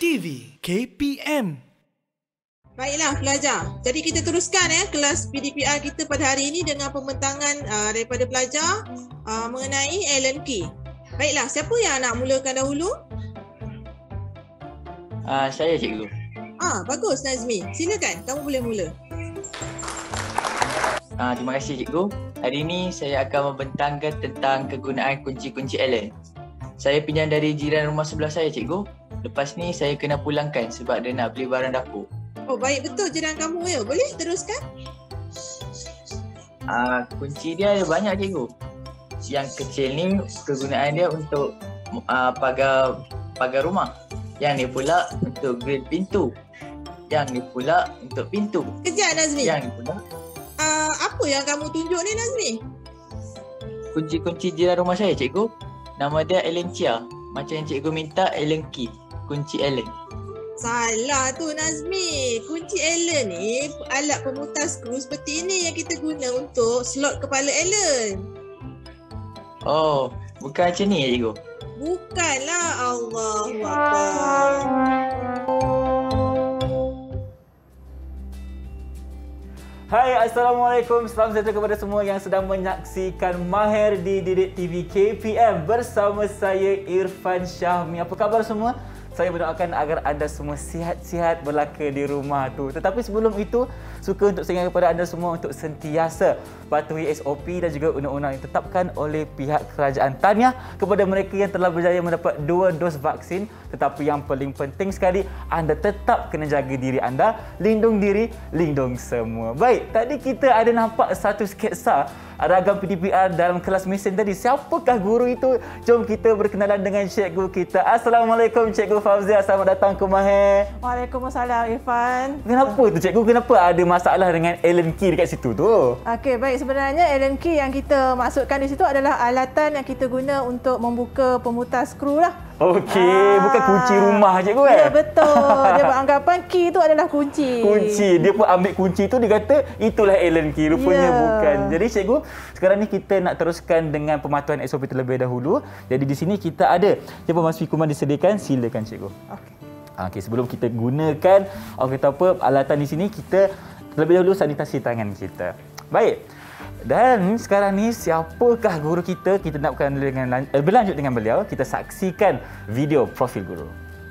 TV KPM. Baiklah pelajar, jadi kita teruskan kelas PDPR kita pada hari ini dengan pembentangan daripada pelajar mengenai Allen key. Baiklah, siapa yang nak mulakan dahulu? Saya cikgu. Bagus Nazmi, silakan kamu boleh mula. Terima kasih cikgu. Hari ini saya akan membentangkan tentang kegunaan kunci-kunci Allen. Saya pinjam dari jiran rumah sebelah saya cikgu. Lepas ni saya kena pulangkan sebab dia nak beli barang dapur. Oh baik, betul jiran kamu ya. Boleh teruskan? Kunci dia ada banyak cikgu. Yang kecil ni kegunaan dia untuk pagar rumah. Yang ni pula untuk grill pintu. Yang ni pula untuk pintu. Kejap Nazmi. Yang ni pula apa yang kamu tunjuk ni Nazmi? kunci-kunci jiran rumah saya cikgu. Nama dia Allen Chia. Macam yang cikgu minta, Allen key. Kunci Allen. Salah tu Nazmi. Kunci Allen ni alat pemutar skru seperti ini yang kita guna untuk slot kepala Allen. Oh, bukan macam ni ya cikgu? Bukanlah, Allahu Akbar. Hai, Assalamualaikum. Salam sejahtera kepada semua yang sedang menyaksikan Mahir di Didik TV KPM bersama saya Irfan Syahmi. Apa khabar semua? Saya berdoakan agar anda semua sihat-sihat belaka di rumah tu. Tetapi sebelum itu, suka untuk saya ingatkan kepada anda semua untuk sentiasa patuhi SOP dan juga undang-undang yang ditetapkan oleh pihak kerajaan. Tahniah kepada mereka yang telah berjaya mendapat 2 dos vaksin. Tetapi yang paling penting sekali, anda tetap kena jaga diri anda. Lindung diri, lindung semua. Baik, tadi kita ada nampak satu sketsa ragam PDPR dalam kelas mesin tadi. Siapakah guru itu? Jom kita berkenalan dengan cikgu kita. Assalamualaikum Cikgu Fauzia. Selamat datang ke Mahir. Waalaikumsalam Irfan. Kenapa tu cikgu? Kenapa ada masalah dengan Allen key dekat situ tu? Okey, baik. Sebenarnya Allen key yang kita maksudkan di situ adalah alatan yang kita guna untuk membuka pemutar skru lah. Okey, bukan kunci rumah cikgu Ya, betul. Dia beranggapan key tu adalah kunci. Kunci. Dia pun ambil kunci tu, dia kata itulah Allen key. Rupanya bukan. Jadi cikgu, sekarang ni kita nak teruskan dengan pematuhan SOP terlebih dahulu. Jadi di sini kita ada memasuki kuman disediakan. Silakan cikgu. Okey, sebelum kita gunakan alatan di sini, kita terlebih dahulu sanitasi tangan kita. Baik. Dan sekarang ni siapakah guru kita? Kita nak berlanjut dengan beliau. Kita saksikan video profil guru.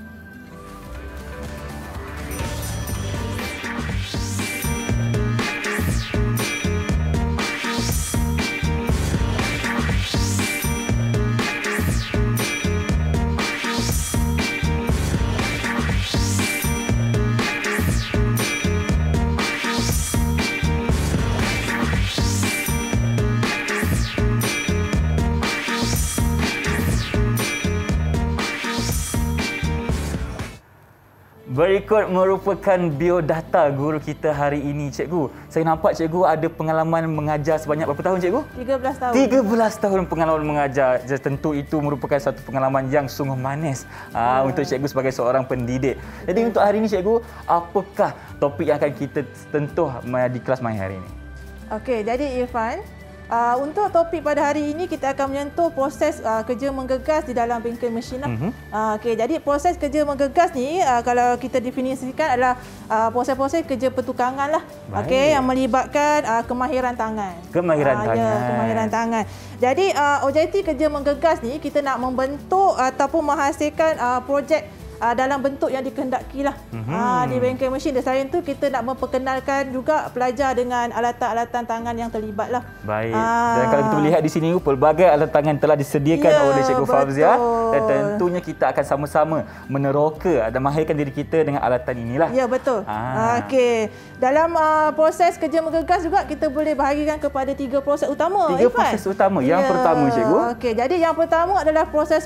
Berikut merupakan biodata guru kita hari ini, cikgu. Saya nampak cikgu ada pengalaman mengajar sebanyak berapa tahun, cikgu? 13 tahun. 13 tahun pengalaman mengajar. Tentu itu merupakan satu pengalaman yang sungguh manis untuk cikgu sebagai seorang pendidik. Jadi untuk hari ini, cikgu, apakah topik yang akan kita sentuh di kelas Mahir hari ini? Okey, jadi Irfan, untuk topik pada hari ini kita akan menyentuh proses kerja menggegas di dalam bengkel mesin. Okey, jadi proses kerja menggegas ni kalau kita definisikan adalah proses-proses kerja pertukangan lah. Okey, yang melibatkan kemahiran tangan. Kemahiran tangan. Jadi objektif kerja menggegas ni kita nak membentuk ataupun menghasilkan projek dalam bentuk yang dikehendaki lah di bengkel mesin. Dan selain tu kita nak memperkenalkan juga pelajar dengan alatan-alatan tangan yang terlibat lah. Baik. Dan kalau kita melihat di sini pelbagai alat tangan telah disediakan oleh Cikgu Fauzia, dan tentunya kita akan sama-sama meneroka dan mahirkan diri kita dengan alatan inilah. Ya, betul. Okey. Dalam proses kerja menggegas juga kita boleh bahagikan kepada 3 proses utama. 3 proses utama. Yang pertama, cikgu. Okey, jadi yang pertama adalah proses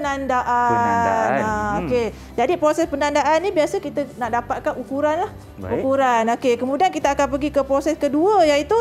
penandaan. Okey. Jadi proses penandaan ni biasa kita nak dapatkan ukuran lah. Baik. Ukuran. Okey, kemudian kita akan pergi ke proses kedua iaitu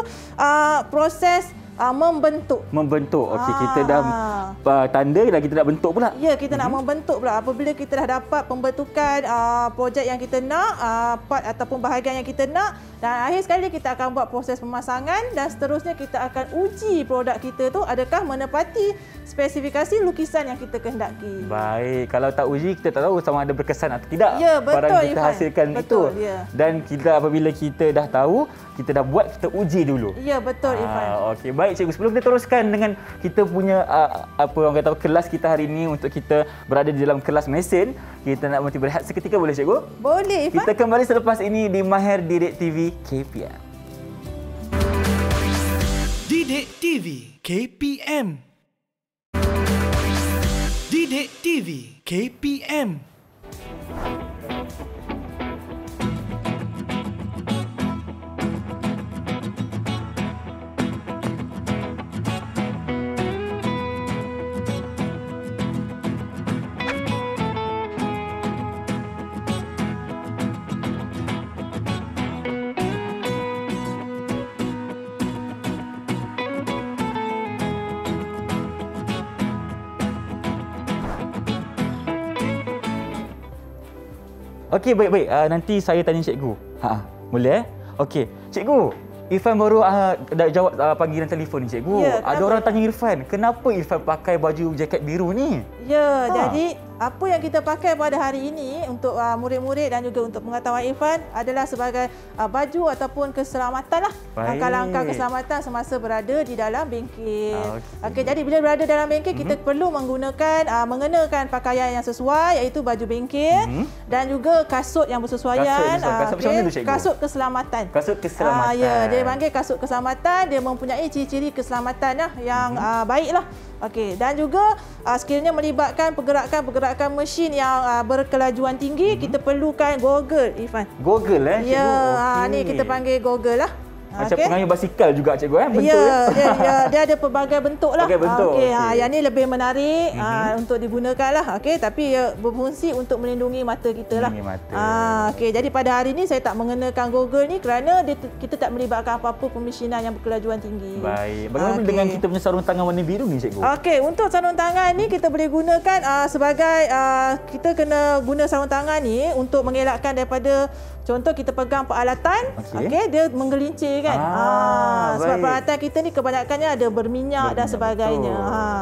proses membentuk. Okey, kita dah tanda dan kita nak bentuk pula. Ya, kita nak membentuk pula. Apabila kita dah dapat pembentukan projek yang kita nak, part ataupun bahagian yang kita nak, dan akhir sekali kita akan buat proses pemasangan dan seterusnya kita akan uji produk kita tu adakah menepati spesifikasi lukisan yang kita kehendaki. Baik, kalau tak uji kita tak tahu sama ada berkesan atau tidak Ya, betul, barang kita Irfan. hasilkan Betul, itu. ya. Dan kita apabila kita dah tahu, kita dah buat, kita uji dulu. Ya, betul Irfan. Okey, baik cikgu. Sebelum kita teruskan dengan kita punya apa orang kata kelas kita hari ini untuk kita berada di dalam kelas mesin, kita nak berhenti berehat seketika, boleh cikgu? Boleh Irfan. Kita kembali selepas ini di Mahir Didik TV KPM. Didik TV KPM. Didik TV KPM. Okey, baik-baik. Nanti saya tanya cikgu. Boleh? Okey. Cikgu, Irfan baru dah jawab panggilan telefon ni, cikgu. Ya, ada orang tanya Irfan, kenapa Irfan pakai baju jaket biru ni? Ya, jadi apa yang kita pakai pada hari ini untuk murid-murid dan juga untuk pengetahuan Irfan adalah sebagai baju ataupun keselamatan lah. Langkah-langkah keselamatan semasa berada di dalam bengkel. Okey, jadi bila berada dalam bengkel kita perlu mengenakan pakaian yang sesuai, iaitu baju bengkel dan juga kasut yang bersesuaian. Kasut macam mana tu, cikgu? Kasut keselamatan. Kasut keselamatan. Ya, dia panggil kasut keselamatan, dia mempunyai ciri-ciri keselamatan yang baiklah. Okey, dan juga sekiranya melibatkan pergerakan mesin yang berkelajuan tinggi, kita perlukan goggle, Irfan. Goggle cikgu? Ya, ni kita panggil goggle lah. Macam pengayuh basikal juga cikgu bentuk dia ada pelbagai bentuk lah. Okey, yang ni lebih menarik untuk digunakan lah. Okey, tapi berfungsi untuk melindungi mata kita lah. Okey, jadi pada hari ni saya tak mengenakan goggle ni kerana kita tak melibatkan apa-apa pemesinan yang berkelajuan tinggi. Baik. Bagaimana dengan kita punya sarung tangan warna biru ni, cikgu? Okey, untuk sarung tangan ni kita boleh gunakan sebagai kita kena guna sarung tangan ni untuk mengelakkan daripada contoh kita pegang peralatan, okey, dia menggelincir kan. Sebab peralatan kita ni kebanyakannya ada berminyak dan sebagainya.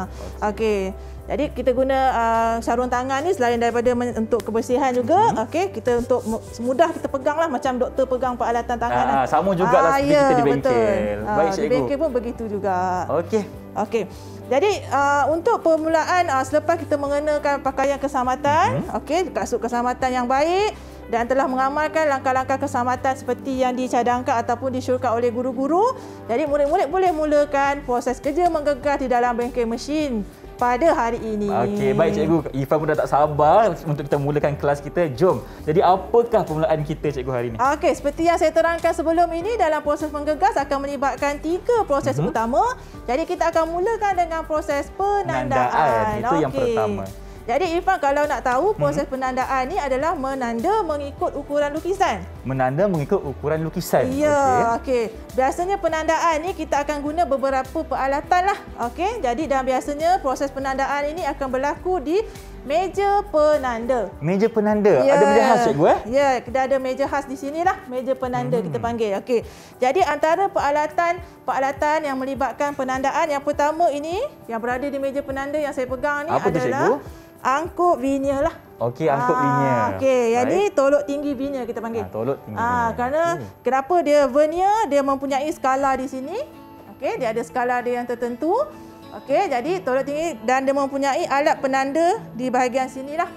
Okey. Jadi kita guna sarung tangan ni selain daripada untuk kebersihan juga, okey, kita untuk mudah kita peganglah macam doktor pegang peralatan tangan. Sama jugalah seperti kita di bengkel. Betul. Baik, cikgu. Di bengkel pun begitu juga. Okey. Okey. Jadi untuk permulaan selepas kita mengenakan pakaian keselamatan, okey, kasut keselamatan yang baik dan telah mengamalkan langkah-langkah keselamatan seperti yang dicadangkan ataupun disyorkan oleh guru-guru, jadi murid-murid boleh mulakan proses kerja menggegas di dalam bengkel mesin pada hari ini. Okey, baik cikgu. Irfan pun dah tak sabar untuk kita mulakan kelas kita. Jom. Jadi apakah permulaan kita cikgu hari ini? Okey, seperti yang saya terangkan sebelum ini, dalam proses menggegas akan melibatkan 3 proses utama. Jadi kita akan mulakan dengan proses penandaan. Itu yang pertama. Jadi Irfan, kalau nak tahu proses penandaan ni adalah menanda mengikut ukuran lukisan. Menanda mengikut ukuran lukisan. Ya, okey. Biasanya penandaan ni kita akan guna beberapa peralatan lah. Okey. Jadi dan biasanya proses penandaan ini akan berlaku di meja penanda. Meja penanda. Ada meja khas cikgu Ya, kita ada meja khas di sinilah, meja penanda kita panggil. Okey. Jadi antara peralatan yang melibatkan penandaan, yang pertama ini yang berada di meja penanda yang saya pegang ni apa adalah angkut vernier lah. Okey, angkut vernier. Okey, yang ni tolok tinggi vernier kita panggil. Tolok tinggi vernier. Kerana kenapa dia vernier, dia mempunyai skala di sini. Okey, dia ada skala dia yang tertentu. Okey, jadi tolok tinggi dan dia mempunyai alat penanda di bahagian sinilah.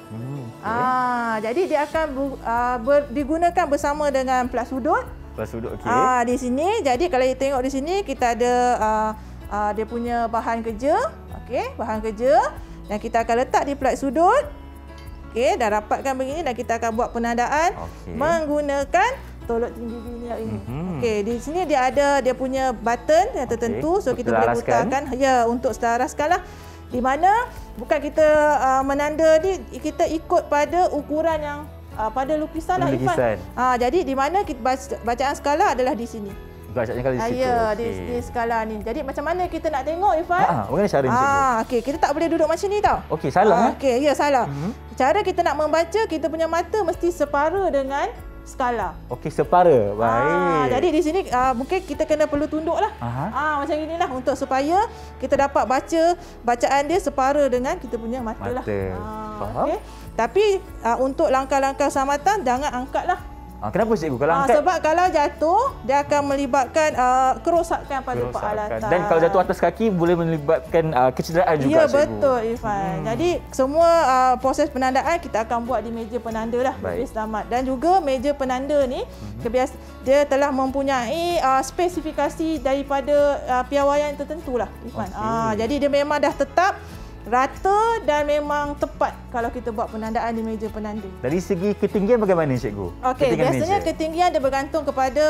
Jadi dia akan digunakan bersama dengan plat sudut. Plat sudut, okey. Di sini, jadi kalau kita tengok di sini kita ada dia punya bahan kerja. Okey, bahan kerja. Dan kita akan letak di plat sudut. Okey, dah rapatkan begini dan kita akan buat penandaan menggunakan tolok tinggi vernier ini. Okey, di sini dia ada dia punya button yang tertentu, so kita boleh putarkan untuk selaraskanlah. Di mana bukan kita menanda ni, kita ikut pada ukuran yang pada lukisan lah Irfan. Jadi di mana kita bacaan skala adalah di sini. Bacanya kalau di situ. Ya, di skala ni. Jadi macam mana kita nak tengok Irfan? Bagaimana cara ni cikgu? Okey, kita tak boleh duduk macam ni tau. Okey, salah Okey, ya salah. Cara kita nak membaca, kita punya mata mesti separa dengan skala. Okey, separa. Baik. Jadi di sini mungkin kita kena perlu tunduklah. Macam inilah untuk supaya kita dapat baca bacaan dia separa dengan kita punya mata lah. Faham? Okay. Tapi untuk langkah-langkah selamatan jangan angkatlah. Kenapa cikgu kalau angkat? Sebab kalau jatuh dia akan melibatkan kerosakan pada peralatan. Dan kalau jatuh atas kaki boleh melibatkan kecederaan juga, ya, cikgu. Betul Irfan. Jadi semua proses penandaan kita akan buat di meja penanda lah. Lebih selamat. Dan juga meja penanda ni dia telah mempunyai spesifikasi daripada piawaian tertentu lah Irfan. Jadi dia memang dah tetap rata dan memang tepat kalau kita buat penandaan di meja penanda. Dari segi ketinggian bagaimana cikgu? Okey, biasanya ketinggian dia bergantung kepada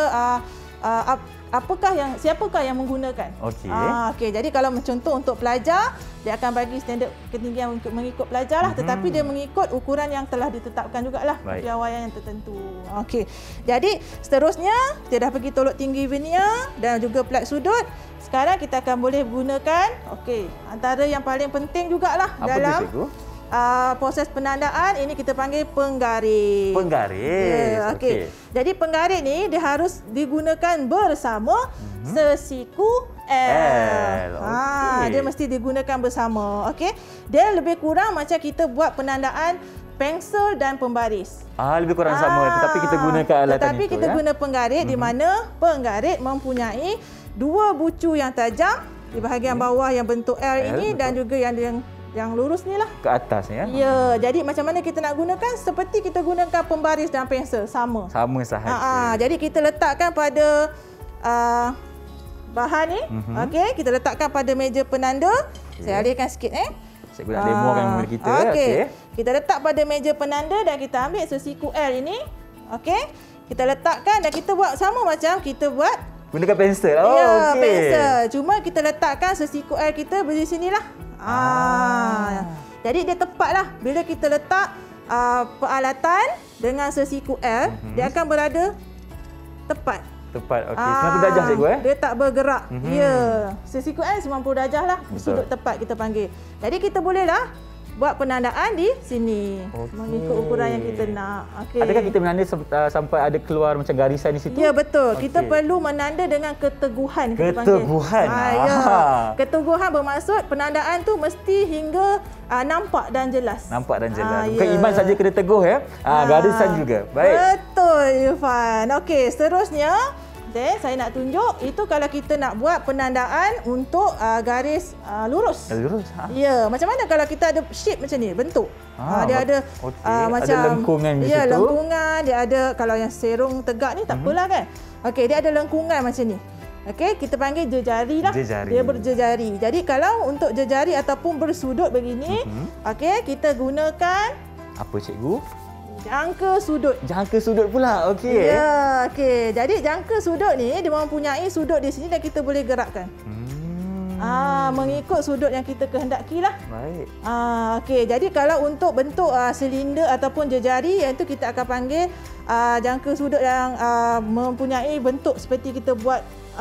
siapakah yang menggunakan. Okey, jadi kalau contoh untuk pelajar, dia akan bagi standard ketinggian untuk mengikut pelajar lah, tetapi dia mengikut ukuran yang telah ditetapkan jugalah, piawaian yang tertentu. Okey. Jadi seterusnya dia dah pergi tolok tinggi vernier dan juga plat sudut. Sekarang kita akan boleh gunakan, antara yang paling penting jugalah dalam proses penandaan ini kita panggil penggaris. Penggaris. Okey. Jadi penggaris ni dia harus digunakan bersama sesiku L. Dia mesti digunakan bersama. Okey. Dia lebih kurang macam kita buat penandaan pensel dan pembaris. Lebih kurang sama, tetapi kita gunakan alatan tetapi itu. Tetapi kita guna penggaris di mana penggaris mempunyai dua bucu yang tajam di bahagian bawah yang bentuk L ini, dan juga yang lurus ni lah. Ke atas ya? Ya, jadi macam mana kita nak gunakan? Seperti kita gunakan pembaris dan pensel, sama. Sama sahaja. Jadi kita letakkan pada bahan ni. Okey, kita letakkan pada meja penanda. Saya alihkan sikit Cikgu nak demokan kepada kita. Okey. Kita letak pada meja penanda dan kita ambil sesiku L ini. Okey. Kita letakkan dan kita buat sama macam kita buat gunakan pensel. Ya, pensel. Cuma kita letakkan sesiku L kita di sinilah. Jadi dia tepatlah. Bila kita letak peralatan dengan sesiku L, dia akan berada tepat. Tepat. Okey. 90 darjah cikgu Dia tak bergerak. Ya. Sesiku L 90 darjah lah. Sudut tepat kita panggil. Jadi kita bolehlah buat penandaan di sini. Mengikut ukuran yang kita nak. Adakah kita menanda sampai ada keluar macam garisan di situ? Ya, betul. Kita perlu menanda dengan keteguhan. Keteguhan. Ya. Keteguhan bermaksud penandaan tu mesti hingga nampak dan jelas. Nampak dan jelas. Bukan iman saja kena teguh ya. Garisan juga. Baik. Betul Irfan. Okey, seterusnya saya nak tunjuk itu kalau kita nak buat penandaan untuk garis lurus. Lurus. Ya, macam mana kalau kita ada shape macam ni, bentuk. Dia ada macam ada lengkungan di situ. Ya, lengkungan, dia ada kalau yang serong tegak ni tak apalah kan. Okey, dia ada lengkungan macam ni. Okey, kita panggil jejari lah. Dia berjejari. Jadi kalau untuk jejari ataupun bersudut begini, okey, kita gunakan apa cikgu? Jangka sudut. Jangka sudut pula. Okey. Ya, okey. Jadi jangka sudut ni dia mempunyai sudut di sini dan kita boleh gerakkan. Mengikut sudut yang kita kehendaki lah. Baik. Okey. Jadi kalau untuk bentuk silinder ataupun jejari, yang itu kita akan panggil jangka sudut yang mempunyai bentuk seperti kita buat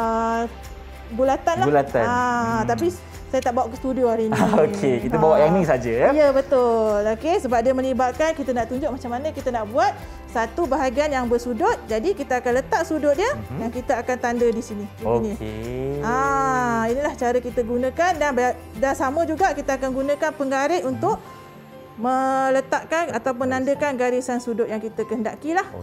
bulatan lah. Bulatan. Tapi saya tak bawa ke studio hari ini. Okey, kita bawa yang ni saja ya. Ya, betul. Okey, sebab dia melibatkan kita nak tunjuk macam mana kita nak buat satu bahagian yang bersudut. Jadi kita akan letak sudut dia dan kita akan tanda di sini. Okey. Inilah cara kita gunakan dan sama juga kita akan gunakan penggaris untuk meletakkan atau menandakan garisan sudut yang kita kehendaki lah.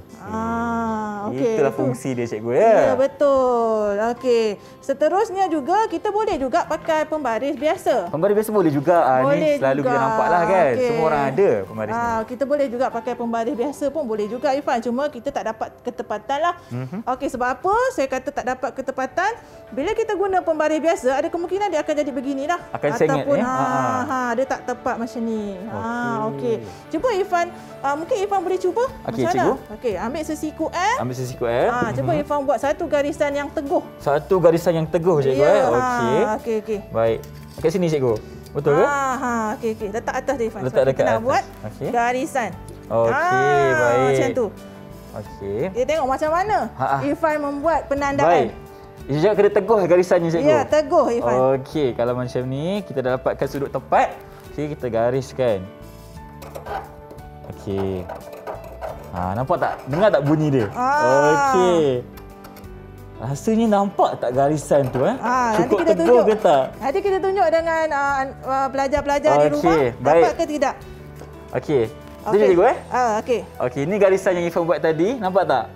Okey. Itulah fungsi dia cikgu ya. Ya, betul. Okey. Seterusnya juga kita boleh juga pakai pembaris biasa. Pembaris biasa boleh juga. Ni selalu kita nampaklah kan. Semua orang ada pembaris ni. Kita boleh juga pakai pembaris biasa pun boleh juga Irfan. Cuma kita tak dapat ketepatan lah. Okey, sebab apa saya kata tak dapat ketepatan? Bila kita guna pembaris biasa, ada kemungkinan dia akan jadi beginilah. Akan sengit ataupun dia tak tepat macam ni. Okey. Cuba Irfan, mungkin Irfan boleh cuba. Okey, cikgu. Okey, ambil sesiku L. Ambil sesiku L. Cuba Irfan buat satu garisan yang teguh. Satu garisan yang teguh cikgu Okey. Baik. Kat sini cikgu. Betul ke? Okey. Letak atas dia Irfan. Letak dekat kita nak atas. buat garisan. Okey, baik. Macam tu. Okey. Kita tengok macam mana Irfan membuat penandaan. Baik. Dia kena teguh garisannya cikgu. Ya, teguh Irfan. Okey, kalau macam ni kita dah dapatkan sudut tepat. Okey, kita gariskan. Okey. Nampak tak? Dengar tak bunyi dia? Okey. Rasanya nampak tak garisan tu Cukup tegur ke tak? Nanti kita tunjuk dengan pelajar-pelajar di rumah. Baik. Dapat ke tidak? Okey. Itu je cikgu Okey. Okey, ini garisan yang Irfan buat tadi. Nampak tak?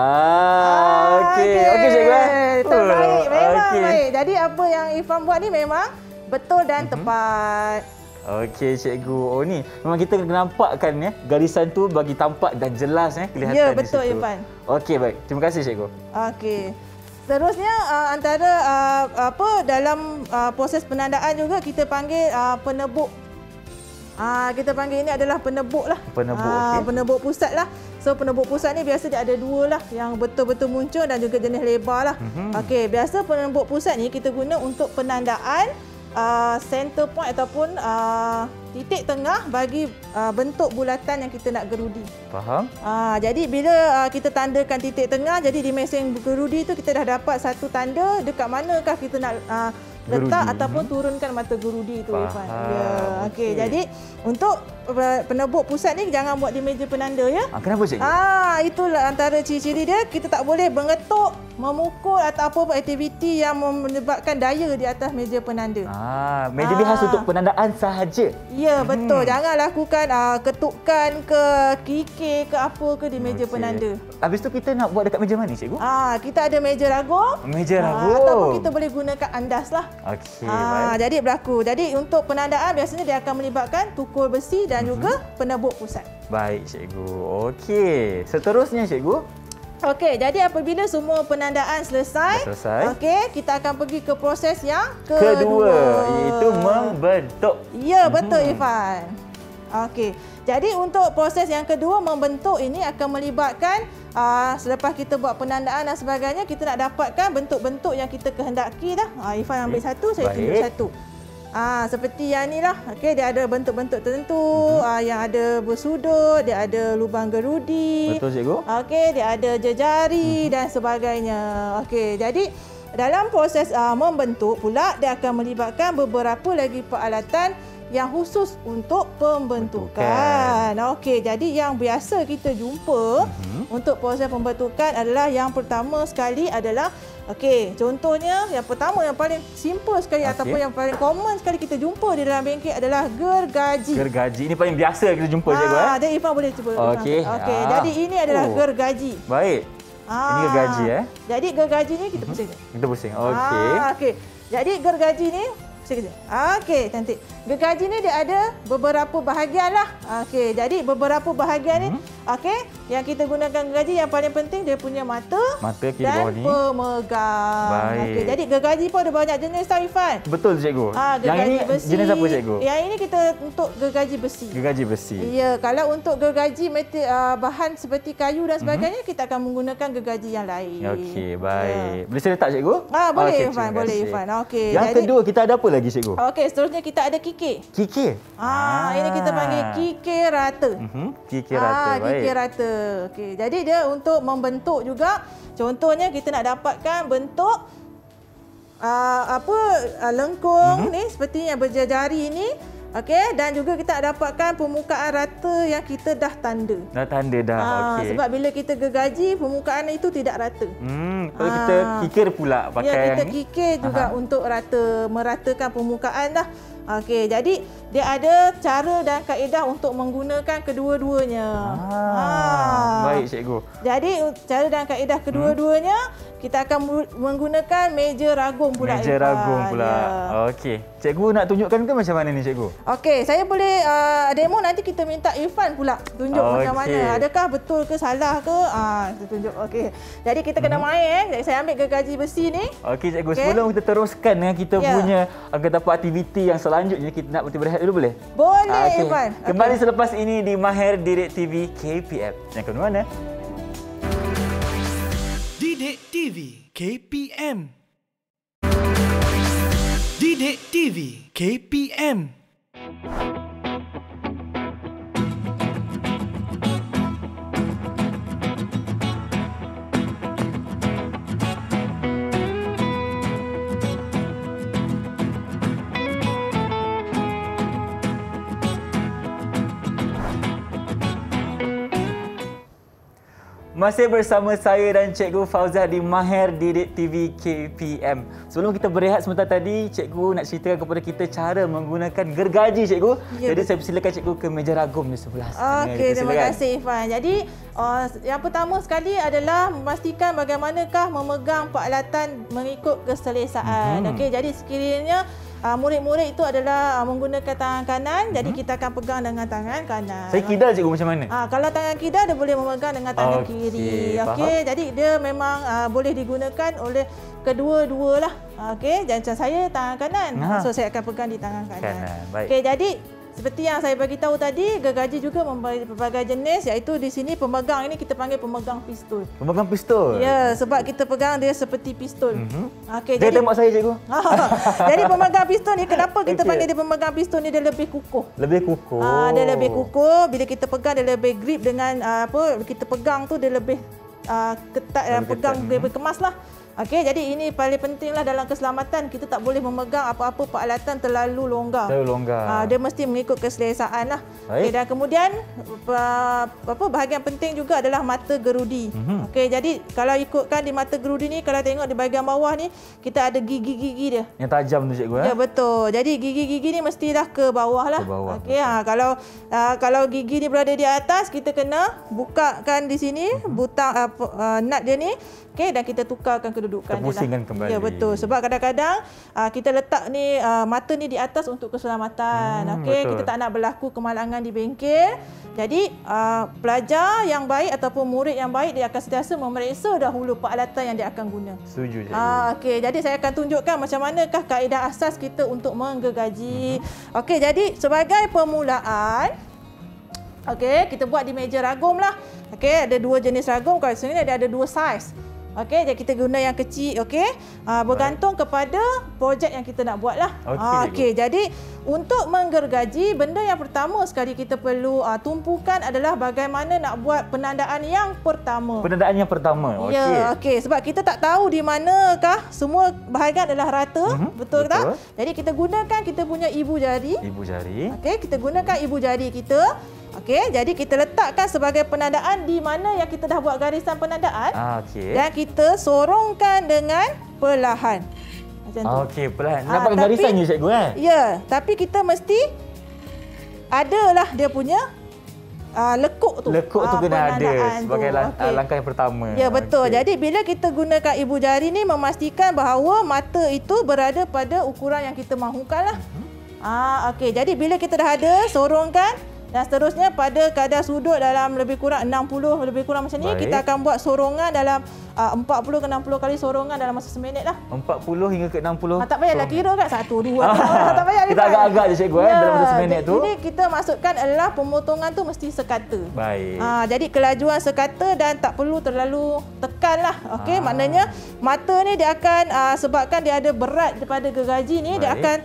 Okey. Okey cikgu Terbaik. Memang baik. Jadi apa yang Irfan buat ni memang betul dan tepat. Okey cikgu. Oh ni memang kita kena nampakkan garisan tu bagi tampak dan jelas kelihatan Ya, di betul situ. Irfan. Okey, baik. Terima kasih cikgu. Okey. Seterusnya antara dalam proses penandaan juga kita panggil penebuk. Kita panggil ini adalah penebuk lah. Penebuk pusat lah. So penebuk pusat ni biasa dia ada dua lah yang betul-betul muncul dan juga jenis lebar lah. Okey, biasa penebuk pusat ni kita guna untuk penandaan center point ataupun titik tengah bagi bentuk bulatan yang kita nak gerudi. Faham? Jadi bila kita tandakan titik tengah, jadi di mesin gerudi tu kita dah dapat satu tanda dekat manakah kita nak letak ataupun turunkan mata gerudi tu, Irfan. Ya, okey. Jadi untuk penebuk pusat ni jangan buat di meja penanda ya. Kenapa cikgu? Itulah antara ciri-ciri dia. Kita tak boleh mengetuk, memukul atau apa aktiviti yang menyebabkan daya di atas meja penanda. Meja dia khas untuk penandaan sahaja. Ya, betul. Jangan lakukan ketukan ke kikir ke apa ke di meja penanda. Habis tu kita nak buat dekat meja mana cikgu? Kita ada meja ragung. Meja ragung. Ataupun kita boleh gunakan andas lah. Okey, baik. Jadi berlaku. Jadi untuk penandaan biasanya dia akan melibatkan tukul besi dan juga penebuk pusat. Baik cikgu. Okey. Seterusnya cikgu. Okey, jadi apabila semua penandaan selesai, okey, kita akan pergi ke proses yang kedua, iaitu membentuk. Ya, betul Irfan. Okey. Jadi untuk proses yang kedua membentuk ini akan melibatkan selepas kita buat penandaan dan sebagainya, kita nak dapatkan bentuk-bentuk yang kita kehendaki dah. Irfan ambil satu, saya tunjuk satu. Seperti yang ni lah. Okey, dia ada bentuk-bentuk tertentu yang ada bersudut, dia ada lubang gerudi. Betul cikgu. Okey, dia ada jejari dan sebagainya. Okey, jadi dalam proses membentuk pula dia akan melibatkan beberapa lagi peralatan yang khusus untuk pembentukan. Okey, jadi yang biasa kita jumpa untuk proses pembentukan adalah yang pertama sekali adalah contohnya yang pertama yang paling simple sekali ataupun yang paling common sekali kita jumpa di dalam bengkel adalah gergaji. Gergaji ini paling biasa kita jumpa cikgu Jadi Irfan boleh cuba. Okey. Jadi ini adalah gergaji. Baik. Ini gergaji Jadi gergaji ni kita pusing. Kita pusing. Okey. Okey. Jadi gergaji ni okey, cantik. Gergaji ni dia ada beberapa bahagian lah. Okey, jadi beberapa bahagian ni, yang kita gunakan gergaji yang paling penting dia punya mata kiri dan bawah ni. Pemegang. Baik. Okey, jadi gergaji pun ada banyak jenis tau Irfan. Betul cikgu. Yang ini besi. Jenis apa cikgu? Yang ini kita untuk gergaji besi. Gergaji besi. Ya, kalau untuk gergaji bahan seperti kayu dan sebagainya, kita akan menggunakan gergaji yang lain. Okey, baik. Boleh saya letak cikgu? Boleh Irfan, boleh Irfan. Okey. Yang kedua kita ada apa lagi cikgu? Okey, seterusnya kita ada kikir. Kikir. Ini kita panggil kikir rata. Kikir rata. Baik. Kikir rata. Okey, jadi dia untuk membentuk juga. Contohnya kita nak dapatkan bentuk lengkung ni seperti yang berjari ini. Okey, dan juga kita nak dapatkan permukaan rata yang kita dah tanda. Dah tanda dah. Okey. Sebab bila kita gergaji, permukaan itu tidak rata. Kalau kita kikir pula pakai kita yang kikir juga untuk meratakan permukaan dah. Okey, jadi dia ada cara dan kaedah untuk menggunakan kedua-duanya. Baik cikgu. Jadi cara dan kaedah kedua-duanya kita akan menggunakan meja ragung pula. Meja ragung pula. Ya. Okey. Cikgu nak tunjukkan ke macam mana ni cikgu? Okey, saya boleh demo, nanti kita minta Irfan pula tunjuk macam mana. Adakah betul ke salah ke? Kita tunjuk. Okey. Jadi kita kena main Saya ambil gergaji besi ni. Okey cikgu, sebelum kita teruskan dengan kita punya aktiviti yang selanjutnya, kita nak berehat dulu boleh? Boleh Irfan. Kembali selepas ini di Mahir Didik TV KPM. Yang ke mana? Didik TV KPM. Didik TV KPM. masih bersama saya dan Cikgu Fauzah di Mahir Didik TV KPM. Sebelum kita berehat sebentar tadi, Cikgu nak ceritakan kepada kita cara menggunakan gergaji, Cikgu. Ya, Jadi saya persilakan Cikgu ke meja ragum di sebelah. Okey, terima kasih Irfan. Jadi yang pertama sekali adalah memastikan bagaimanakah memegang peralatan mengikut keselesaan. Okey, jadi sekiranya murid-murid itu adalah menggunakan tangan kanan, jadi kita akan pegang dengan tangan kanan. Saya kidal, Cikgu, macam mana? Kalau tangan kidal dia boleh memegang dengan tangan kiri. Okey, jadi dia memang boleh digunakan oleh kedua-dua lah. Okey, dan macam saya tangan kanan. So saya akan pegang di tangan kanan. Baik. Okey, jadi seperti yang saya bagi tahu tadi, gergaji juga mempunyai pelbagai jenis, iaitu di sini pemegang ini kita panggil pemegang pistol. Pemegang pistol? Ya, sebab kita pegang dia seperti pistol. Okey, dia tembak saya, Cikgu. Jadi pemegang pistol ni, kenapa kita panggil dia pemegang pistol ni? Dia lebih kukuh. Lebih kukuh. Dia lebih kukuh. Bila kita pegang dia lebih grip dengan kita pegang tu dia lebih ketat dan pegang lebih kemas lah. Okey, jadi ini paling pentinglah dalam keselamatan. Kita tak boleh memegang apa-apa peralatan terlalu longgar. Terlalu longgar. Dia mesti mengikut keselesaan lah. Okey, dan kemudian bahagian penting juga adalah mata gerudi. Okey, jadi kalau ikutkan di mata gerudi ni, kalau tengok di bahagian bawah ni, kita ada gigi-gigi dia. Yang tajam tu, Cikgu. Ya, betul. Jadi gigi-gigi ni mestilah ke bawah lah. Ke bawah. Okey, kalau gigi ni berada di atas, kita kena bukakan di sini butang nut dia ni. Okey, dan kita tukarkan kedudukan dia. Pusingkan kembali. Ya, betul. Sebab kadang-kadang kita letak ni mata ni di atas untuk keselamatan. Okey, kita tak nak berlaku kemalangan di bengkel. Jadi pelajar yang baik ataupun murid yang baik, dia akan sentiasa memeriksa dahulu peralatan yang dia akan guna. Setuju, Cikgu. Okey, jadi saya akan tunjukkan macam manakah kaedah asas kita untuk menggergaji. Okey, jadi sebagai permulaan, okey, kita buat di meja ragum lah. Okey, ada dua jenis ragum. Kalau sini ada dua saiz. Okey, jadi kita guna yang kecil, okey. Bergantung kepada projek yang kita nak buat lah. Okey, jadi untuk menggergaji, benda yang pertama sekali kita perlu tumpukan adalah bagaimana nak buat penandaan yang pertama. Penandaan yang pertama, okey. Ya, okey. Sebab kita tak tahu di manakah semua bahagian adalah rata, betul tak? Jadi kita gunakan kita punya ibu jari. Ibu jari. Okey, kita gunakan ibu jari kita. Okey, jadi kita letakkan sebagai penandaan di mana yang kita dah buat garisan penandaan. Okey. Dan kita sorongkan dengan perlahan. Macam tu. Okey, perlahan. Nampak garisan je, Cikgu, kan? Ya, tapi kita mesti adalah dia punya lekuk tu. Lekuk tu kena ada sebagai langkah yang pertama. Ya, betul. Jadi bila kita gunakan ibu jari ni, memastikan bahawa mata itu berada pada ukuran yang kita mahukan lah. Okey, jadi bila kita dah ada, sorongkan. Dan seterusnya pada kadar sudut dalam lebih kurang 60 lebih kurang macam ni. Baik. Kita akan buat sorongan dalam 40 ke 60 kali sorongan dalam masa seminit lah. 40 hingga ke 60. Tak payahlah kira kan 1, 2. Tak payah. Kita agak-agak je, Cikgu, dalam masa seminit tu. Jadi kita masukkan adalah pemotongan tu mesti sekata. Baik. Jadi kelajuan sekata dan tak perlu terlalu tekan lah. Okey, maknanya mata ni dia akan sebabkan dia ada berat daripada gergaji ni. Baik. Dia akan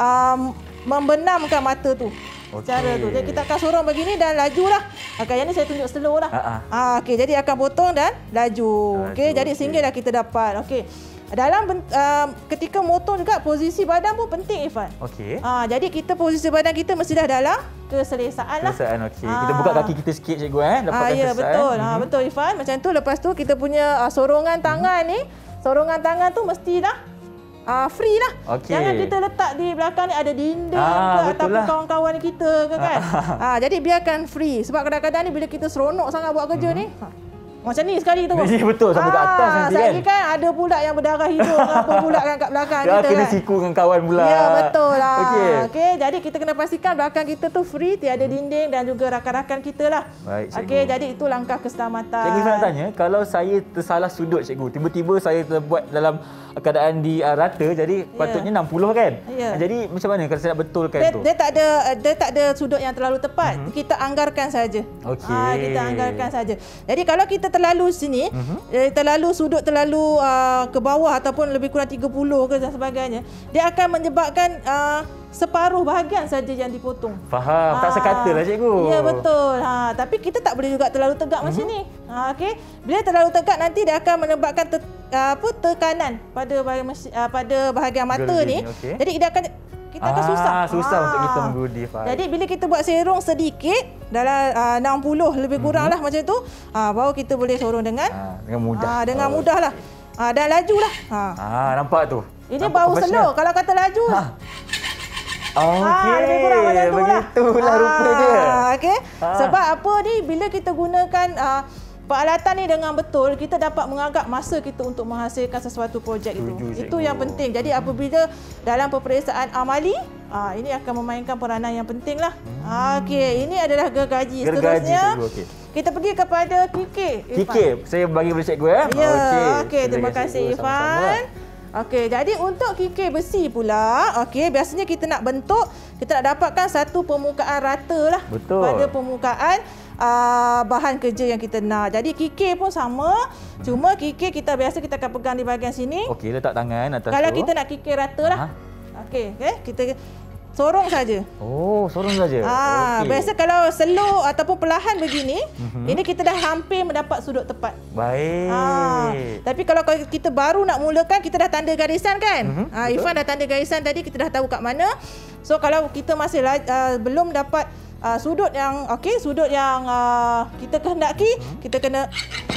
membenamkan mata tu. Cara tu. Jadi kita akan sorong begini dan lajulah. Yang ni saya tunjuk slow lah. Okey, jadi akan potong dan laju. Okey, jadi singgahlah kita dapat. Okey. Dalam ketika motong juga posisi badan pun penting, Irfan. Okey. Jadi kita posisi badan kita mesti dah dalam keselesaan lah. Keselesaan, okey. Kita buka kaki kita sikit, Cikgu, dapatkan ya, betul. Betul, Irfan. Macam tu. Lepas tu kita punya sorongan tangan ni, sorongan tangan tu mestilah free lah. Okay. Jangan kita letak di belakang ni ada dinding ke ataupun kawan-kawan kita ke kan. Jadi biarkan free. Sebab kadang-kadang ni bila kita seronok sangat buat kerja ni, macam ni sekali tu. Ya, betul, sampai ke atas nanti kan. Sekali kan ada pula yang berdarah hidung apa pula kan kat belakang kita kan. Kena siku dengan kawan pula. Ya, betul lah. Okey, jadi kita kena pastikan belakang kita tu free, tiada dinding dan juga rakan-rakan kita lah. Baik, Cikgu. Okey, jadi itu langkah keselamatan. Cikgu, saya nak tanya, kalau saya tersalah sudut, Cikgu, tiba-tiba saya terbuat dalam keadaan di rata, jadi patutnya 60 kan? Ya. Jadi macam mana kalau saya nak betulkan tu? Dia tak ada sudut yang terlalu tepat. Kita anggarkan saja. Okey. Kita anggarkan saja. Jadi kalau kita terlalu sini, terlalu sudut terlalu ke bawah ataupun lebih kurang 30 ke dan sebagainya, dia akan menyebabkan separuh bahagian saja yang dipotong. Faham. Tak sekata lah, Cikgu. Ya, betul. Tapi kita tak boleh juga terlalu tegak macam ni. Okey. Bila terlalu tegak nanti dia akan menyebabkan tekanan pada bahagian mata ni. Okay. Jadi kita akan susah. Susah untuk kita menggerudi. Jadi bila kita buat serong sedikit dalam 60 lebih kurang lah macam tu, baru kita boleh sorong dengan mudah. Dengan mudah lah. Dan lajulah. Nampak tu. Ini bau slow. Kalau kata laju. Okey. Lebih kurang macam tu lah. Begitulah rupa dia. Okey. Sebab apa ni, bila kita gunakan peralatan ni dengan betul, kita dapat mengagap masa kita untuk menghasilkan sesuatu projek itu. Itu yang penting. Jadi apabila dalam peperiksaan amali, ini akan memainkan peranan yang penting lah. Okey, ini adalah gergaji. Seterusnya, kita pergi kepada kikir. Kikir, saya bagi kepada cikgu ya. Ya, okey. Terima kasih Irfan. Okey, jadi untuk kikir besi pula, okey, biasanya kita nak bentuk, kita nak dapatkan satu permukaan rata lah. Betul. Pada permukaan bahan kerja yang kita nak. Jadi kikir pun sama, cuma kikir kita biasa kita akan pegang di bahagian sini. Okey, letak tangan atas Kalau tu. kita nak kikir rata lah. Okey, kita sorong saja. Sorong saja. Okay. Biasa kalau slow ataupun perlahan begini, ini kita dah hampir mendapat sudut tepat. Baik. Tapi kalau kita baru nak mulakan, kita dah tanda garisan kan? Irfan dah tanda garisan tadi, kita dah tahu kat mana. So kalau kita masih belum dapat sudut yang sudut yang kita kehendaki, kita kena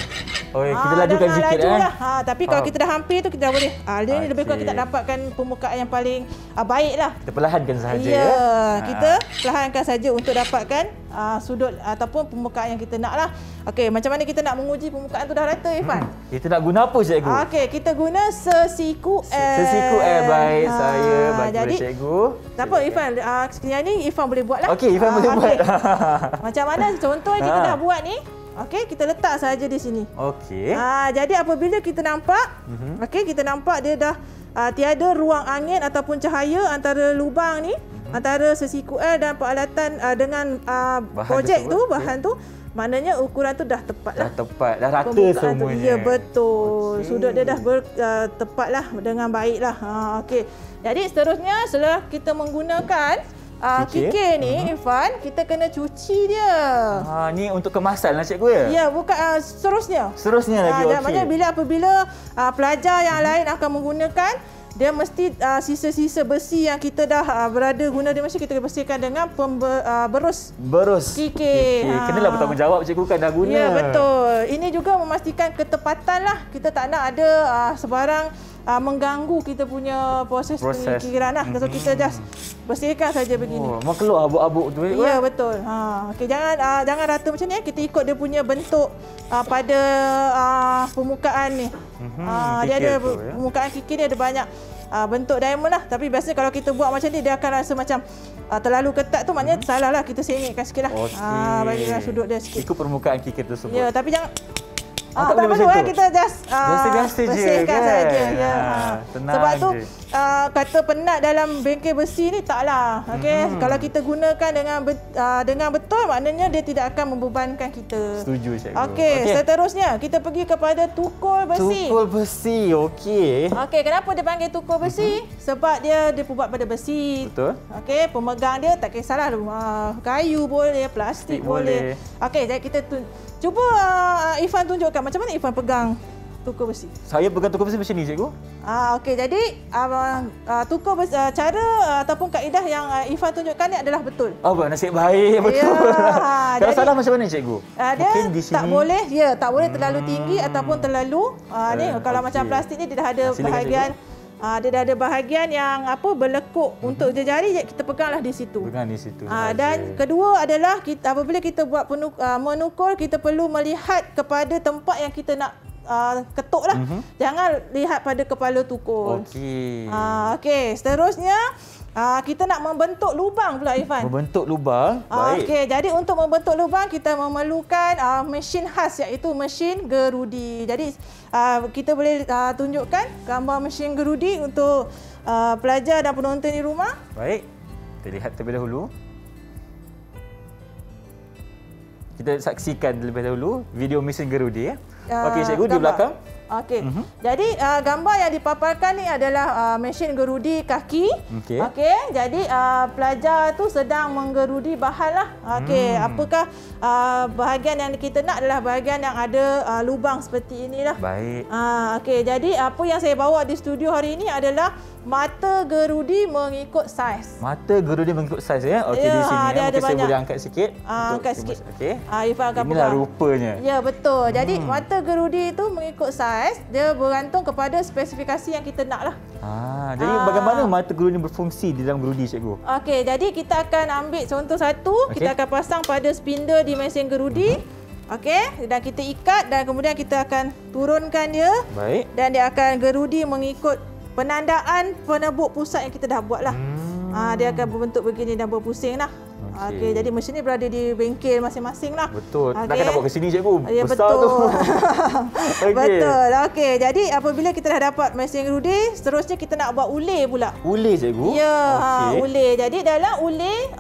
kita lajukan sikit tapi kalau kita dah hampir tu, kita dah boleh. Dia ni lebih kurang kita dapatkan permukaan yang paling baik lah. Kita perlahankan sahaja. Ya, kita perlahankan saja untuk dapatkan sudut ataupun permukaan yang kita nak lah. Okey, macam mana kita nak menguji permukaan tu dah rata, Irfan? Kita nak guna apa, cikgu? Okey, kita guna sesiku air. Sesiku air, baik. Saya bagi kepada cikgu. Tak apa, Irfan. Yang ni Irfan boleh buat lah. Okey, Irfan boleh buat. Macam mana contoh yang kita dah buat ni? Okey, kita letak saja di sini. Okey. Jadi apabila kita nampak, kita nampak dia dah tiada ruang angin ataupun cahaya antara lubang ni, antara sesiku air dan peralatan dengan projek tu, bahan tu, maknanya ukuran tu dah tepat lah. Dah tepat, dah rata semuanya. Ya, betul. Sudut dia dah tepat lah dengan baik lah. Okey. Jadi seterusnya, setelah kita menggunakan kikir ni, Irfan, kita kena cuci dia. Ni untuk kemasan lah, cikgu ya? Ya, bukan seterusnya. Seterusnya lagi, okey. Maknanya apabila pelajar yang lain akan menggunakan, dia mesti sisa-sisa besi yang kita dah berada guna, dia mesti kita bersihkan dengan berus kikir. Kenalah bertanggungjawab, cikgu kan dah guna. Ya, betul. Ini juga memastikan ketepatan lah. Kita tak nak ada sebarang mengganggu kita punya proses penyikiran lah. So kita just bersihkan saja begini. Mau keluar abuk-abuk tu. Ya, betul. Okey, jangan rata macam ni. Kita ikut dia punya bentuk pada permukaan ni. Dia ada permukaan kikir ni ada banyak bentuk diamond lah. Tapi biasanya kalau kita buat macam ni, dia akan rasa macam terlalu ketat tu, maknanya salah lah. Kita sengitkan sikit lah. Bagikan sudut dia sikit. Ikut permukaan kikir tersebut. Ya, tapi jangan tak perlu kita just biasa-biasa je bersihkan kan? saja. Ya. Sebab tu je. Kata penat dalam bengkel besi ni taklah. Okey, kalau kita gunakan dengan betul, maknanya dia tidak akan membebankan kita. Setuju, cikgu. Okey, seterusnya kita pergi kepada tukul besi. Tukul besi, okey. Okey, kenapa dia panggil tukul besi? Sebab dia dibuat pada besi. Betul. Okey, pemegang dia tak kisahlah kayu boleh, plastik boleh. Okey, jadi kita cuba Irfan tunjukkan macam mana Irfan pegang tukul besi. Saya pegang tukul besi macam ni, cikgu. Okey, jadi tukul besi, cara ataupun kaedah yang Irfan tunjukkan ni adalah betul. Nasib baik, betul. Kalau salah macam mana, cikgu? Dia tak boleh, terlalu tinggi ataupun terlalu ni. Kalau macam plastik ni, dia dah ada bahagian dia dah ada bahagian yang berlekuk untuk jari, kita peganglah di situ. Pegang di situ. Dan kedua adalah apabila kita buat menukul, kita perlu melihat kepada tempat yang kita nak ketuk lah. Jangan lihat pada kepala tukul. Okey. Okey, seterusnya kita nak membentuk lubang pula, Irfan. Membentuk lubang? Baik. Okey, jadi untuk membentuk lubang, kita memerlukan mesin khas, iaitu mesin gerudi. Jadi kita boleh tunjukkan gambar mesin gerudi untuk pelajar dan penonton di rumah. Baik, kita lihat terlebih dahulu. Kita saksikan terlebih dahulu video mesin gerudi. Okey, cikgu, di belakang. Okey. Jadi gambar yang dipaparkan ni adalah mesin gerudi kaki. Okey. Jadi pelajar tu sedang menggerudi bahan lah. Okey. Apakah bahagian yang kita nak adalah bahagian yang ada lubang seperti inilah. Baik. Okey. Jadi apa yang saya bawa di studio hari ini adalah mata gerudi mengikut saiz. Mata gerudi mengikut saiz ya. Okey, Ya, di sini dia ada mungkin saya banyak. boleh angkat sikit. Angkat sikit. Okey. Irfan akan Inilah pegang. rupanya. Ya, betul. Jadi mata gerudi itu mengikut saiz, dia bergantung kepada spesifikasi yang kita nak lah. Jadi bagaimana mata gerudi ni berfungsi di dalam gerudi, cikgu? Okey, jadi kita akan ambil contoh satu, kita akan pasang pada spindle di mesin gerudi. Okey, dan kita ikat dan kemudian kita akan turunkan dia. Baik. Dan dia akan gerudi mengikut penandaan penebuk pusat yang kita dah buat lah. Dia akan berbentuk begini dan berpusing lah. Okey, jadi mesin ni berada di bengkel masing-masing lah. Betul. Okey. Nak kena bawa ke sini, cikgu. Ya, Besar betul. tu. Okey. Betul. Okey, jadi apabila kita dah dapat mesin gerudi, seterusnya kita nak buat ulir pula. Ulir, cikgu? Ya, Okey. ulir. Jadi dalam ulir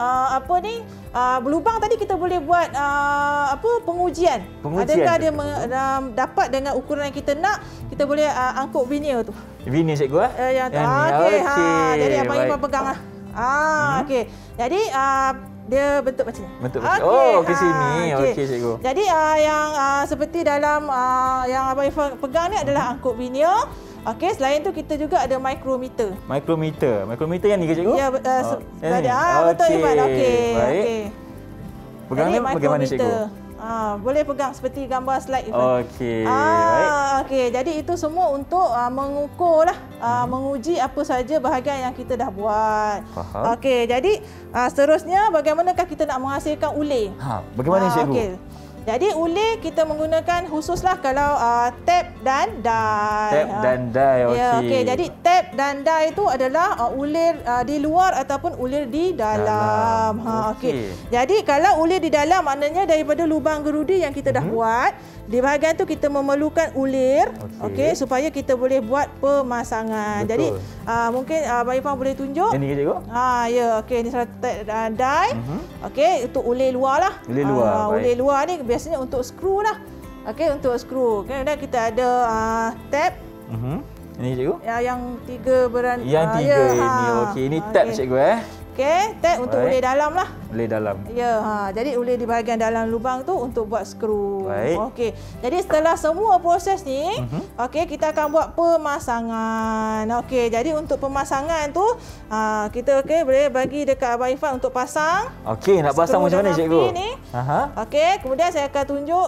berlubang tadi kita boleh buat pengujian. Pengujian, Adakah dia betul. dapat dengan ukuran yang kita nak, kita boleh angkut vinyl tu. Vinyl, cikgu? Yang tu. Yang ni. Okey. Okey, Jadi Abang baik. Irfan pegang lah. Okey. Jadi dia bentuk macam ni. Bentuk macam oh, ke sini. Okey, cikgu. Jadi yang seperti dalam yang Abang Irfan pegang ni adalah angkut vinyl. Okey, selain tu kita juga ada micrometer. Micrometer. Micrometer yang ni ke, cikgu? Ya, yang ni. betul Irfan. Okey. Baik. Okey. Pegang Jadi, ni bagaimana, cikgu? micrometer. Boleh pegang seperti gambar slide Irfan. Okey, baik. Okey, jadi itu semua untuk mengukur lah, menguji apa saja bahagian yang kita dah buat. Faham. Okey, jadi seterusnya bagaimanakah kita nak menghasilkan ulir? Bagaimana, cikgu? Okey. Jadi ulir kita menggunakan khususlah kalau tap dan die. Tap dan die, okey. Ya, okey. Jadi tap dan die itu adalah ulir di luar ataupun ulir di dalam. Okey. Jadi kalau ulir di dalam maknanya daripada lubang gerudi yang kita dah buat, di bahagian tu kita memerlukan ulir, okey, supaya kita boleh buat pemasangan. Betul. Jadi mungkin Abang Irfan boleh tunjuk. Yang ni ke, cikgu? Ya, okey, ni salah tap dan die. Okey, untuk ulir luar lah. Ulir luar, baik. Ulir luar ni biasanya untuk skru lah. Okey, untuk skru. Kemudian kita ada tab. Ini, cikgu? Yang tiga Yang tiga ini. Okey, ini tab, cikgu Okey, tab untuk ulir dalam lah. Ulir dalam. Ya, jadi ulir di bahagian dalam lubang tu untuk buat skru. Baik. Okey. Jadi setelah semua proses ni, okey, kita akan buat pemasangan. Okey, jadi untuk pemasangan tu kita boleh bagi dekat Abang Irfan untuk pasang. Okey, nak pasang Skru macam mana, dengan cikgu? pin ni. Okey, kemudian saya akan tunjuk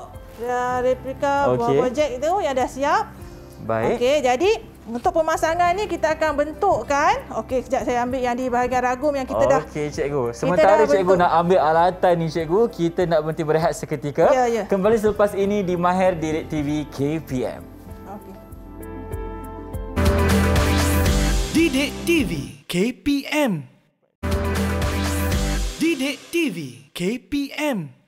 replika projek itu yang dah siap. Baik. Okey, jadi untuk pemasangan ni kita akan bentukkan. Okey, sekejap saya ambil yang di bahagian ragum yang kita dah. Okey, cikgu. Sementara cikgu nak ambil alatan ni, cikgu, kita nak berhenti berehat seketika. Ya. Kembali selepas ini di Mahir Didik TV KPM. Okey. Didik TV KPM. Didik TV KPM.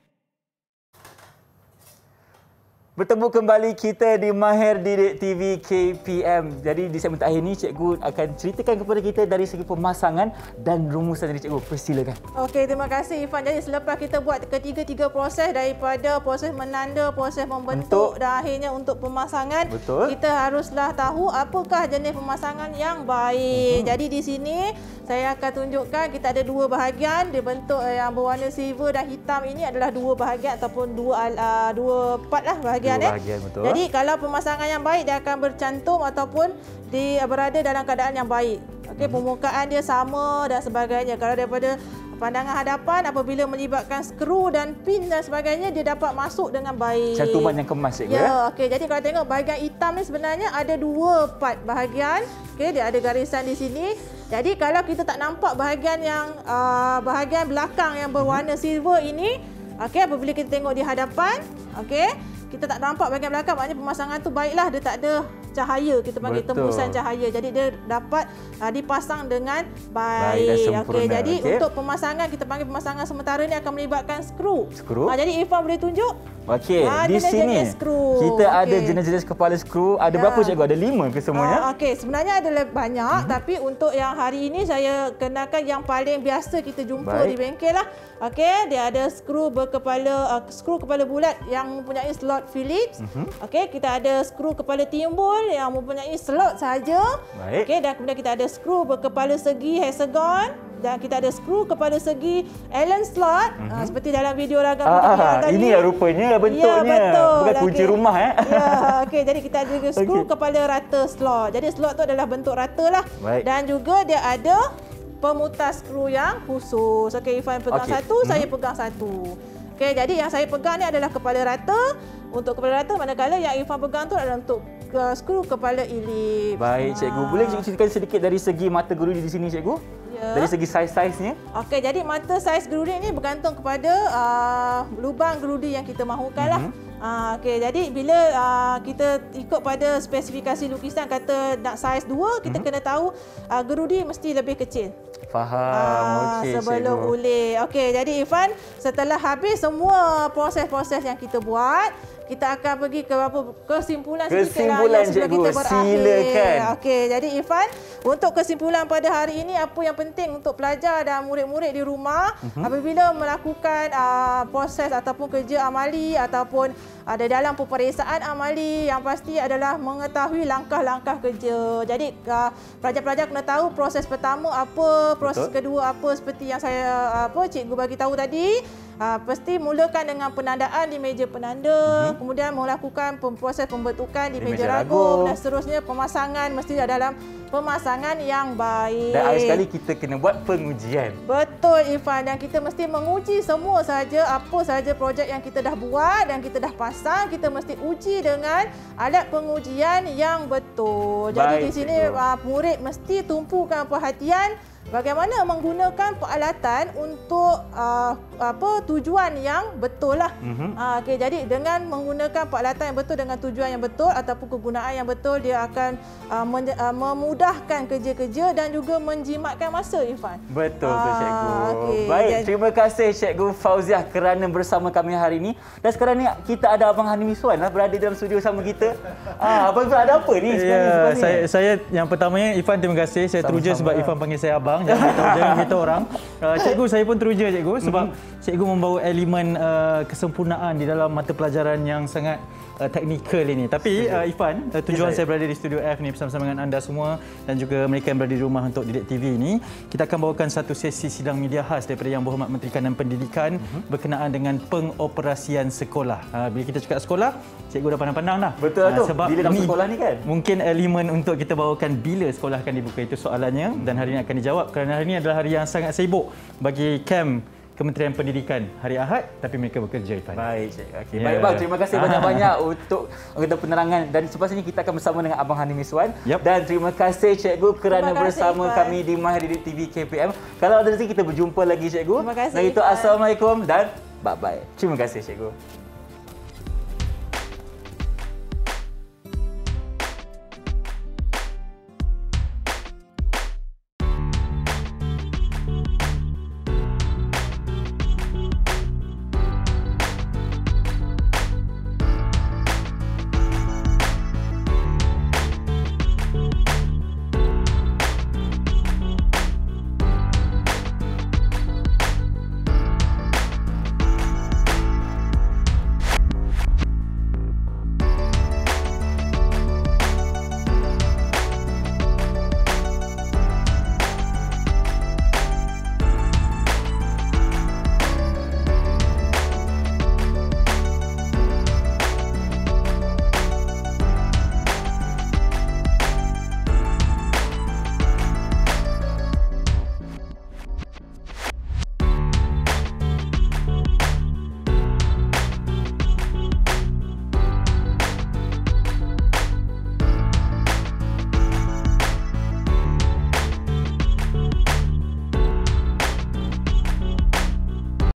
Bertemu kembali kita di Mahir Didik TV KPM. Jadi di segmen akhir ni, cikgu akan ceritakan kepada kita dari segi pemasangan dan rumusan. Jadi cikgu, persilakan. Okey, terima kasih Irfan. Jadi selepas kita buat ketiga-tiga proses, daripada proses menanda, proses membentuk dan akhirnya untuk pemasangan, kita haruslah tahu apakah jenis pemasangan yang baik. Jadi di sini saya akan tunjukkan kita ada dua bahagian dibentuk yang berwarna silver dan hitam. Ini adalah dua bahagian ataupun dua part lah bahagian. Betul. Jadi kalau pemasangan yang baik, dia akan bercantum ataupun berada dalam keadaan yang baik. Okey, permukaan dia sama dan sebagainya. Kalau daripada pandangan hadapan, apabila melibatkan skru dan pin dan sebagainya, dia dapat masuk dengan baik. Cantuman yang kemas, cikgu. Ya, okey. Jadi kalau tengok bahagian hitam ni sebenarnya ada dua part bahagian. Okey, dia ada garisan di sini. Jadi kalau kita tak nampak bahagian yang bahagian belakang yang berwarna silver ini, okey, apabila kita tengok di hadapan, okey, kita tak nampak bahagian belakang, maknanya pemasangan tu baiklah, dia tak ada cahaya, kita panggil tembusan cahaya. Jadi dia dapat dipasang dengan baik. Okey, jadi untuk pemasangan, kita panggil pemasangan sementara ni akan melibatkan skru. Jadi Irfan boleh tunjuk? Okey, di sini kita ada jenis-jenis kepala skru. Ada berapa, cikgu? Ada 5 ke semuanya? Okey, sebenarnya ada banyak, tapi untuk yang hari ini saya kenakan yang paling biasa kita jumpa di bengkel lah. Okey, dia ada skru skru kepala bulat yang mempunyai slot Phillips. Okey, kita ada skru kepala timbul yang mempunyai slot saja. Okey, dan kemudian kita ada skru berkepala segi hexagon. dan kita ada skru kepada segi Allen slot seperti dalam video ragam tadi. Ini rupanya bentuknya. Ya, betul. Bukan kunci rumah Ya, okey. Jadi kita ada juga skru kepala rata slot. Jadi slot tu adalah bentuk rata lah. Baik. Dan juga dia ada pemutar skru yang khusus. Okey, Irfan pegang satu, saya pegang satu. Okey, jadi yang saya pegang ni adalah kepala rata. Untuk kepala rata, manakala yang Irfan pegang tu adalah untuk skru kepala elips. Baik, cikgu. Boleh cikgu ceritakan sedikit dari segi mata gerudi di sini, cikgu? Ya. Dari segi saiz-saiznya? Okey, jadi mata saiz gerudi ni bergantung kepada lubang gerudi yang kita mahukan lah. Okey, jadi bila kita ikut pada spesifikasi lukisan kata nak saiz 2, kita kena tahu gerudi mesti lebih kecil. Faham. Okey, sebelum cikgu. ulih. Okey, jadi Irfan, setelah habis semua proses-proses yang kita buat, kita akan pergi ke kesimpulan Kesimpulan, sebelum cikgu. kita berakhir. Silakan. Okey, jadi Irfan, untuk kesimpulan pada hari ini, apa yang penting untuk pelajar dan murid-murid di rumah apabila melakukan proses ataupun kerja amali ataupun ada dalam peperiksaan amali, yang pasti adalah mengetahui langkah-langkah kerja. Jadi pelajar-pelajar kena tahu proses pertama apa, proses kedua apa, seperti yang saya cikgu bagi tahu tadi. Pasti mulakan dengan penandaan di meja penanda, kemudian melakukan proses pembentukan di meja ragum dan seterusnya pemasangan mesti dalam pemasangan yang baik. Dan akhir sekali kita kena buat pengujian. Betul Irfan, dan kita mesti menguji semua saja apa saja projek yang kita dah buat dan kita dah pasang, kita mesti uji dengan alat pengujian yang betul. Jadi Baik, di sini murid mesti tumpukan perhatian bagaimana menggunakan peralatan untuk tujuan yang betul lah. Okey, jadi dengan menggunakan peralatan yang betul dengan tujuan yang betul ataupun kegunaan yang betul, dia akan memudahkan kerja-kerja dan juga menjimatkan masa, Irfan. Betul tu, cikgu. Okey, Baik, terima kasih cikgu Fauziah kerana bersama kami hari ini. Dan sekarang ni kita ada Abang Hani Miswan lah berada dalam studio sama kita. Abang Miswan ada apa ni sebenarnya? Saya yang pertamanya Irfan, terima kasih. Saya teruja sebab Irfan panggil saya abang. Jangan kita orang. Cikgu, saya pun teruja cikgu sebab cikgu membawa elemen kesempurnaan di dalam mata pelajaran yang sangat teknikal ini. Tapi Irfan, tujuan saya berada di Studio F ni bersama-sama dengan anda semua dan juga mereka yang berada di rumah untuk Didik TV ini, kita akan bawakan satu sesi sidang media khas daripada Yang Berhormat Menteri Kanan Pendidikan berkenaan dengan pengoperasian sekolah. Bila kita cakap sekolah, cikgu dah pandang-pandang dah. Betul tu. Sebab bila dalam sekolah ni kan? Mungkin elemen untuk kita bawakan bila sekolah akan dibuka, itu soalannya, dan hari ini akan dijawab kerana hari ini adalah hari yang sangat sibuk bagi kem Kementerian Pendidikan. Hari Ahad tapi mereka bekerja, Irfan. Baik, okay. Baik bang, terima kasih banyak-banyak untuk penerangan, dan selepas ini kita akan bersama dengan Abang Hani Miswan. Dan terima kasih cikgu kerana bersama kami di Mahir Didik TV KPM. Kalau ada rezeki kita berjumpa lagi cikgu. Terima kasih. Dan itu assalamualaikum dan bye-bye. Terima kasih cikgu.